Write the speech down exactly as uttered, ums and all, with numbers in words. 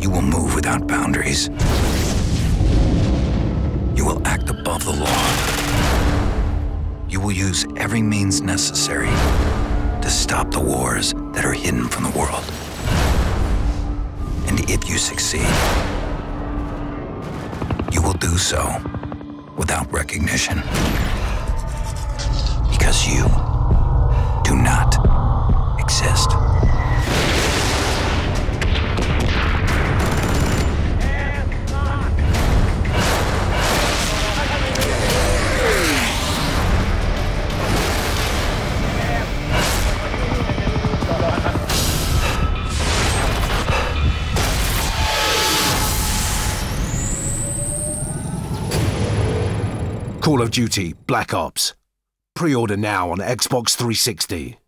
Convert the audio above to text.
You will move without boundaries. You will act above the law. You will use every means necessary to stop the wars that are hidden from the world. And if you succeed, you will do so without recognition. Because you do not exist. Call of Duty Black Ops. Pre-order now on Xbox three sixty.